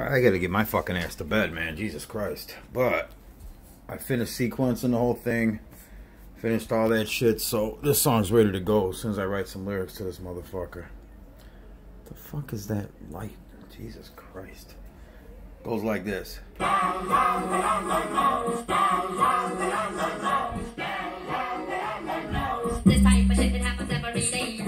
I gotta get my fucking ass to bed, man. Jesus Christ. But I finished sequencing the whole thing. Finished all that shit. So this song's ready to go as soon as I write some lyrics to this motherfucker. The fuck is that light? Jesus Christ. Goes like this. This type of shit that happens every day.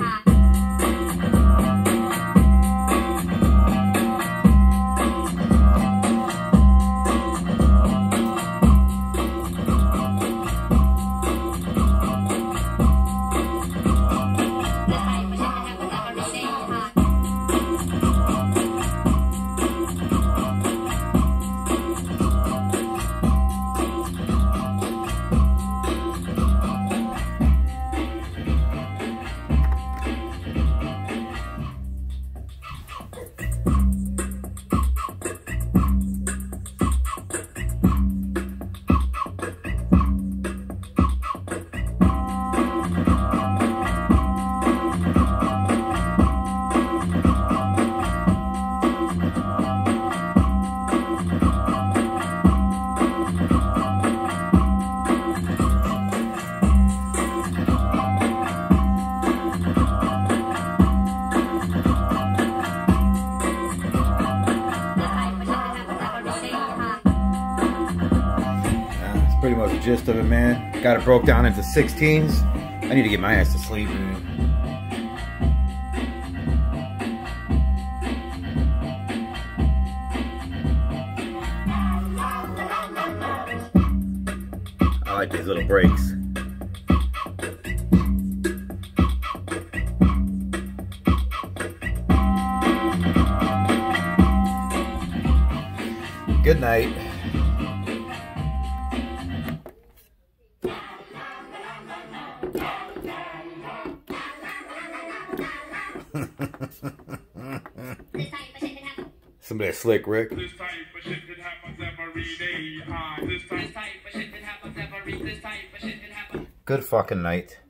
Pretty much the gist of it, man. Got it broke down into 16s. I need to get my ass to sleep. I like these little breaks. Good night. Somebody slick Rick. This type of shit that happens every day. This type of shit that happens every. This type of shit that happens. Good fucking night.